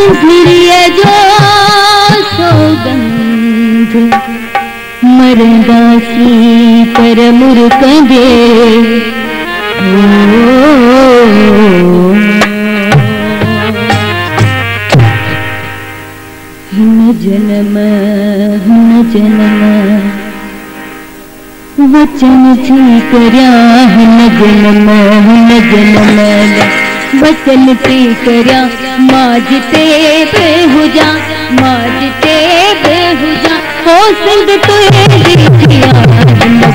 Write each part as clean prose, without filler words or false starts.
सुभिरिय जो सौगंध मरदासी पर मुरकंदे न जन्म वचन थी कर्या न जन्म वचन थी कर्या माजते बेहुजा हो संग तो देखिया न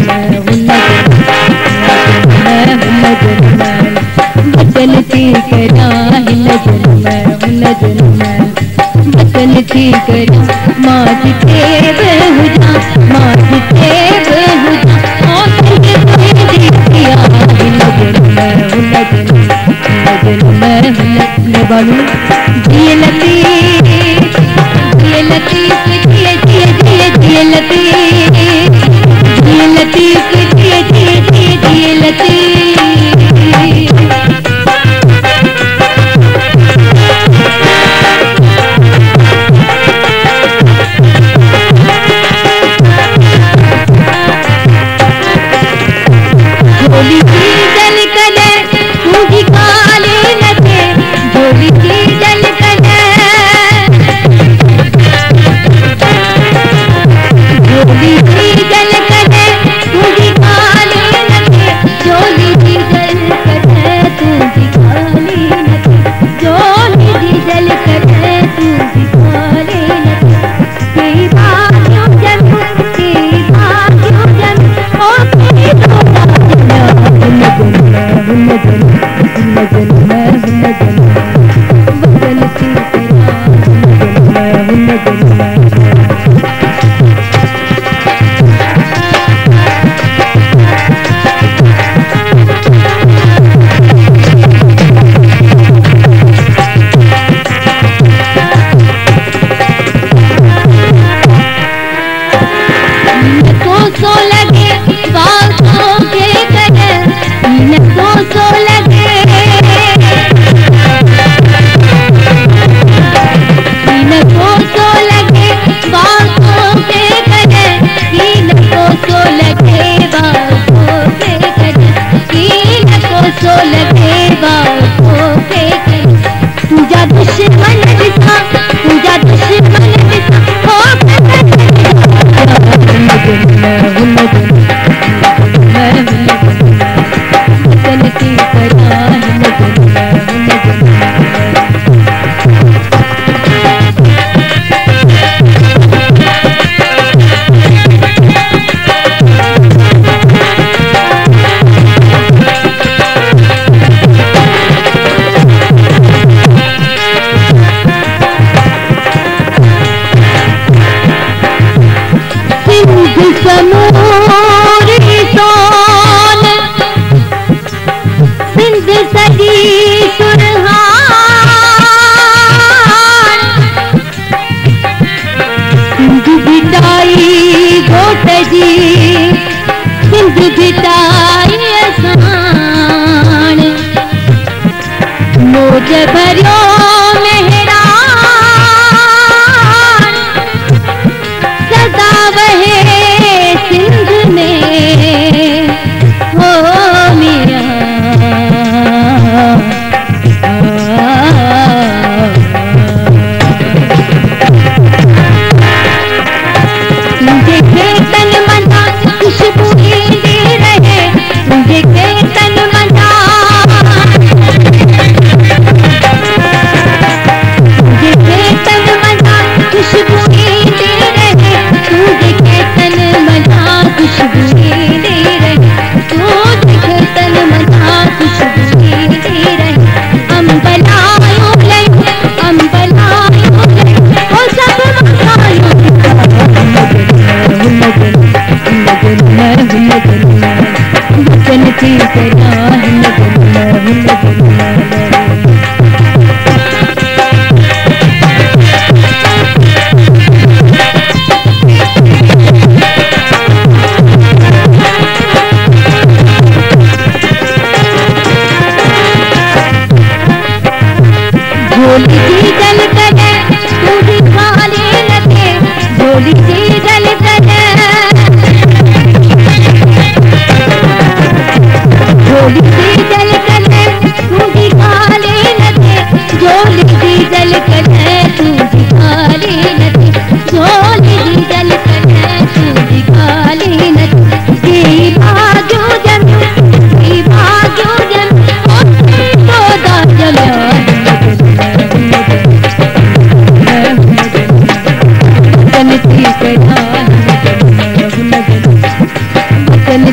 जन्म वचन थी कर्या न जन्म वचन थी कर्या माजते बेहुजा हो संग तो देखिया न बालू जिए लतीफ जिए लतीफ झोली की जल कले तुझी काले नचे झोली की जल कले झोली की जल कले तुझी काले नचे झोली की जल कले तुझी काले नचे झोली की जल कले तुझी काले नचे तेरी बातों जन ओ तेरी सो लगे बातों के कदर सो लगे सो लगे बातों के कदर सो लगे बातों के कदर सो लगे बातों के कदर तुझा दुश्मन दिखा हो वचन की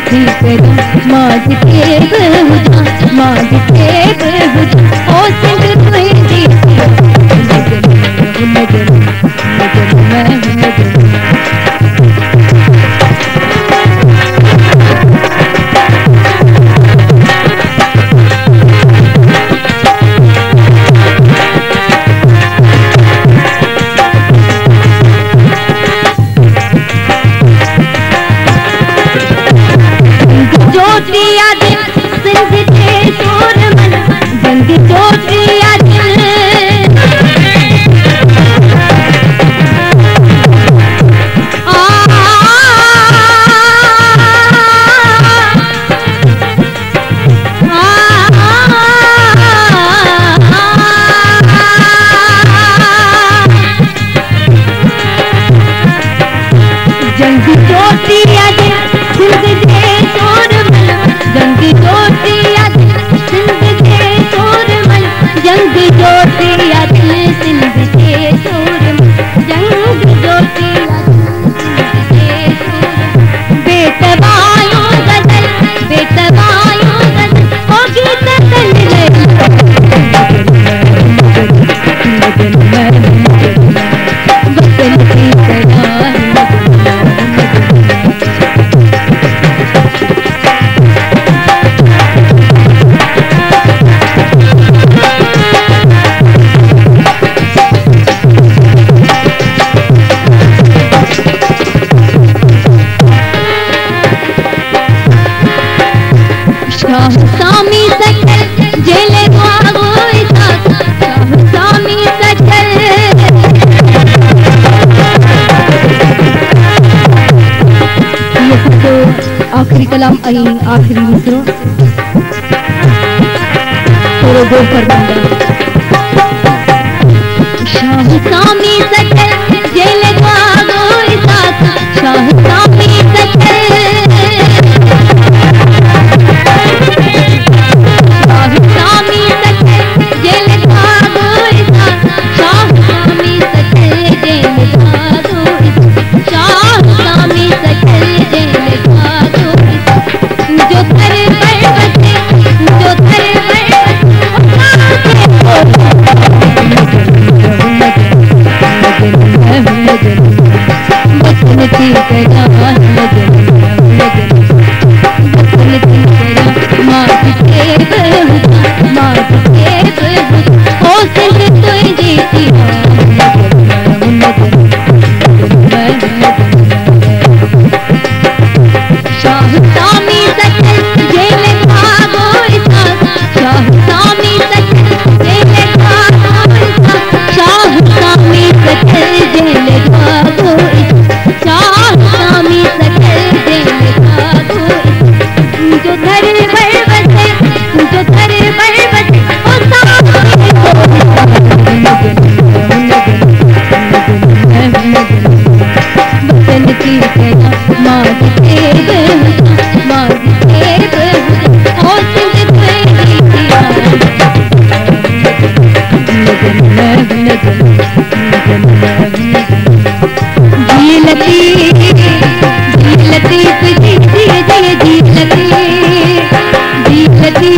थी कदम माज के बहुजा माज के बहुजा ओ सिंध तुई दी नजर नजर सामी सकल जेले भागो सामी सकल ये तो आखिरी कलाम आई आखिरी मिसरो थोड़ो दो फरमांदा शाह सामी सकल जेले भागो शाह सामी सकल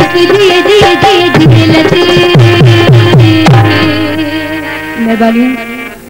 मेहरबानी।